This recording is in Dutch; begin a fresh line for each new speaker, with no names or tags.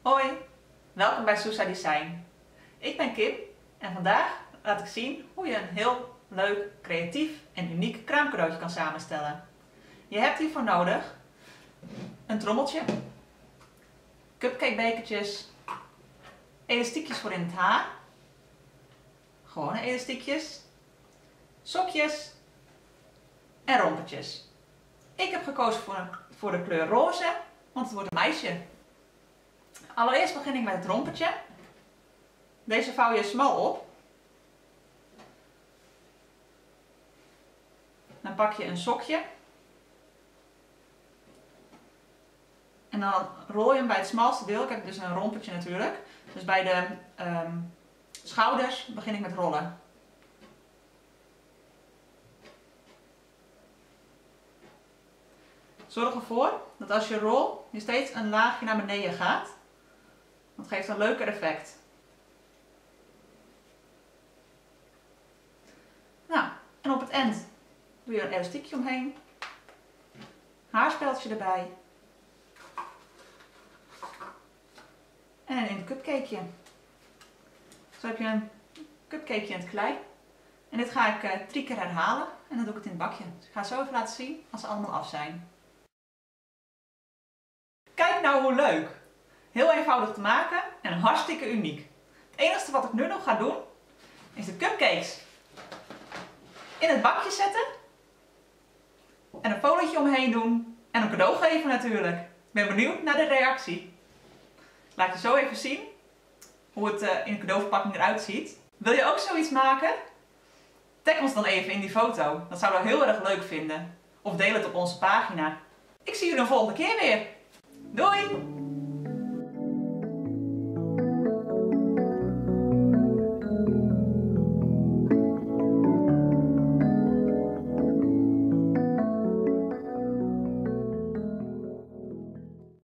Hoi, welkom bij Sousa Design. Ik ben Kim en vandaag laat ik zien hoe je een heel leuk, creatief en uniek kraamcadeautje kan samenstellen. Je hebt hiervoor nodig een trommeltje, cupcakebekertjes, elastiekjes voor in het haar, gewone elastiekjes, sokjes en rompertjes. Ik heb gekozen voor de kleur roze, want het wordt een meisje. Allereerst begin ik met het rompertje. Deze vouw je smal op. Dan pak je een sokje. En dan rol je hem bij het smalste deel. Ik heb dus een rompertje natuurlijk. Dus bij de schouders begin ik met rollen. Zorg ervoor dat als je rolt, je steeds een laagje naar beneden gaat. Dat geeft een leuker effect. Nou, en op het eind doe je een elastiekje omheen. Haarspeltje erbij. En een cupcakeje. Zo heb je een cupcakeje in het klein. En dit ga ik 3 keer herhalen en dan doe ik het in het bakje. Dus ik ga het zo even laten zien als ze allemaal af zijn. Kijk nou hoe leuk! Heel eenvoudig te maken en hartstikke uniek. Het enige wat ik nu nog ga doen is de cupcakes in het bakje zetten en een folietje omheen doen en een cadeau geven natuurlijk. Ik ben benieuwd naar de reactie. Laat je zo even zien hoe het in de cadeauverpakking eruit ziet. Wil je ook zoiets maken? Tag ons dan even in die foto. Dat zouden we heel erg leuk vinden. Of deel het op onze pagina. Ik zie jullie de volgende keer weer. Doei!